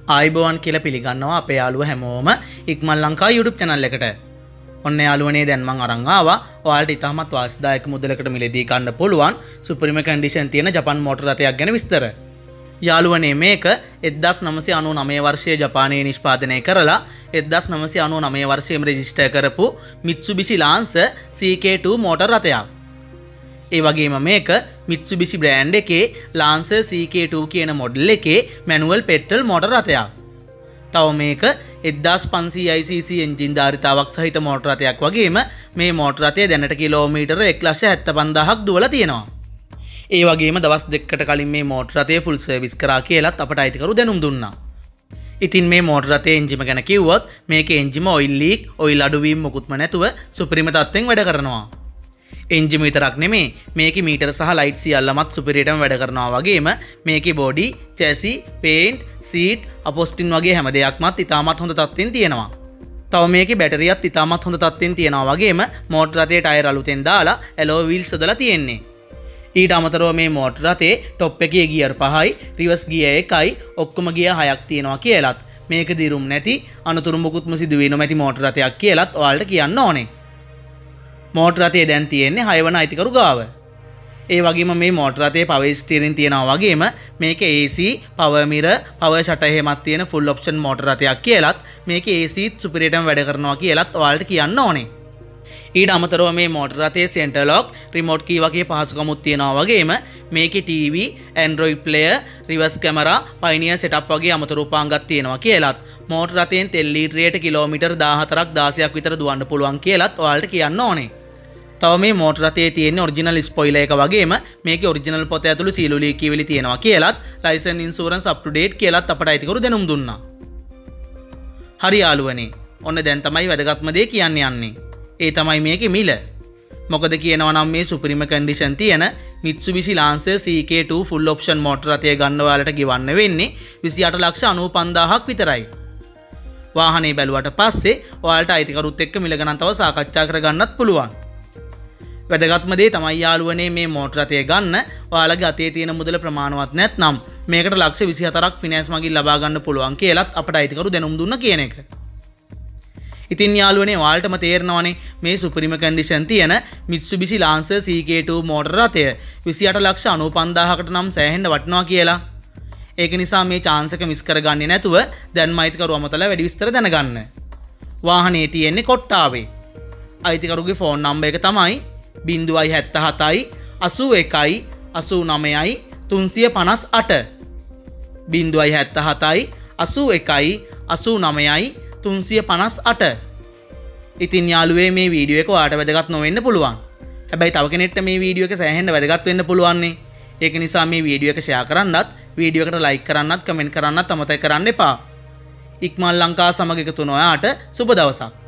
ආයිබෝවන් කියලා පිළිගන්නවා අපේ යාළුවෝ හැමෝම ඉක්මන් ලංකා YouTube channel එකට. ඔන්න යාළුවනේ දැන් මම අරන් ආවා. ඔයාලට ඉතාමත් වාසිදායක මුදලකට මිලදී ගන්න පුළුවන් සුපිරිම කන්ඩිෂන් තියෙන ජපාන් මෝටර රථයක් ගැන විස්තර. යාළුවනේ මේක 1999 වර්ෂයේ ජපානයේ නිෂ්පාදනය කරලා 1999 වර්ෂයේම රෙජිස්ටර් කරපු Mitsubishi Lancer CK2 මෝටර රථයක්. ඒ වගේම මේක Mitsubishi බ්‍රෑන්ඩ් එකේ Lancer CK2 කියන මොඩල් එකේ මැනුවල් පෙට්‍රල් මෝටර රථයක්. තව මේක 1500cc එන්ජින් ධාරිතාවක් සහිත මෝටර රථයක් වගේම මේ මෝටර රථය දැනට කිලෝමීටර 1,75,000ක් දුවලා තියෙනවා. ඒ වගේම දවස් දෙකකට කලින් මේ මෝටර රථය ෆුල් සර්විස් කරා කියලාත් අපට අයිතිකරු දැනුම් දුන්නා. ඉතින් මේ මෝටර රථයේ එන්ජිම ගැන කිව්වොත් මේකේ එන්ජිම ඔයිල් ලීක්, ඔයිල් අඩුවීම මොකුත්ම නැතුව සුපිරිම තත්ත්වෙන් වැඩ කරනවා. එන්ජිම විතරක් නෙමේ මේකේ මීටර සහ ලයිට් සියල්ලමත් සුපිරියටම වැඩ කරනවා වගේම මේකේ බොඩි, චැසි, පේන්ට්, සීට්, අපොස්ටින් වගේ හැම දෙයක්මත් ඉතාමත් හොඳ තත්ත්වෙන් තියෙනවා. තව මේකේ බැටරියත් ඉතාමත් හොඳ තත්ත්වෙන් තියෙනවා වගේම මෝටර රථයේ ටයර් අලුතෙන් දාලා ඇලෝ වීල්ස් යොදලා තියෙන්නේ. ඊට අමතරව මේ මෝටර රථයේ টොප් එකේ ගියර් 5යි, රිවර්ස් ගියර් 1යි, ඔක්කොම ගියර් 6ක් තියෙනවා කියලාත් මේක දිරුම් නැති අනුතුරු මුකුත්ම සිදු වෙන්නේ නැති මෝටර රථයක් කියලාත් ඔයාලට කියන්න ඕනේ. මෝටර රථයේ දැන් තියෙන්නේ 6 වන අයිතිකරු ගාව. ඒ වගේම මේ මෝටර රථයේ පවර් ස්ටියරින් තියෙනවා වගේම මේක AC, power mirror, power shutter එහෙමත් තියෙන ෆුල් ඔප්ෂන් මෝටර රථයක් කියලාත් මේක AC සුපිරියටම වැඩ කරනවා කියලාත් ඔයාලට කියන්න ඕනේ. ඊට අමතරව මේ මෝටර රථයේ සෙන්ටර් ලොක්, රිමෝට් කී වගේ පහසුකමුත් තියෙනවා වගේම මේකේ TV, Android player, reverse camera, Pioneer setup වගේ අමතර උපාංගත් තියෙනවා කියලාත් මෝටර රථයෙන් තෙල් ලීටරයට කිලෝමීටර් 14ක් 16ක් විතර දුවන්න පුළුවන් කියලාත් ඔයාලට කියන්න ඕනේ. තව මේ මෝටර රථයේ තියෙන ඔරිජිනල් ස්පොයිලර් එක වගේම මේකේ ඔරිජිනල් පොත ඇතුළු සීලු ලීක් කිවිලි තියෙනවා කියලාත් licence insurance up to date කියලාත් අපට අයිතිකරු දැනුම් දුන්නා. හරි යාළුවනේ. ඔන්න දැන් තමයි වැදගත්ම දේ කියන්න යන්නේ. ඒ තමයි මේකේ මිල. මොකද කියනවා නම් මේ සුපිරිම කන්ඩිෂන් තියෙන Mitsubishi Lancer CK2 full option මෝටර රථය ගන්න ඔයාලට ගෙවන්න වෙන්නේ 28,95,000ක් විතරයි. වාහනේ බැලුවට පස්සේ ඔයාලට අයිතිකරුත් එක්ක මිල ගණන් තව සාකච්ඡා කරගන්නත් පුළුවන්. වැදගත්ම දේ තමයි යාළුවනේ මේ මෝටර රථය ගන්න ඔයාලගේ අතේ තියෙන මුදල ප්‍රමාණවත් නැත්නම් මේකට ලක්ෂ 24ක් ෆිනෑන්ස් මගින් ලබා ගන්න පුළුවන් කියලාත් අපට අයිතිකරු දැනුම් දුන්න කියන එක. ඉතින් යාළුවනේ ඔයාලටම තේරෙනවනේ මේ සුපිරිම කන්ඩිෂන් තියෙන Mitsubishi Lancer CK2 මෝටර රථය 28,95,000කට නම් සෑහෙන්න වටිනවා කියලා. ඒක නිසා මේ chance එක මිස් කරගන්නේ නැතුව දැන්ම අයිතිකරු අමතලා වැඩි විස්තර දැනගන්න. වාහනේ තියෙන්නේ කොට්ටාවේ. අයිතිකරුගේ ෆෝන් නම්බර් එක තමයි 077යි 81යි 89යි 358. 077යි 81යි 89යි 358. ඉතින් යාළුවේ මේ වීඩියෝ එක ඔයාලට වැදගත් නොවෙන්න පුළුවන්. හැබැයි තව කෙනෙක්ට මේ වීඩියෝ එක සෑහෙන්න වැදගත් වෙන්න පුළුවන්නේ. ඒක නිසා මේ වීඩියෝ එක ෂෙයා කරන්නත්, වීඩියෝ එකට ලයික් කරන්නත්, කමෙන්ට් කරන්නත් අමතක කරන්න එපා. ඉක්මන් ලංකා සමග එකතු වෙන ඔයාට සුබ දවසක්.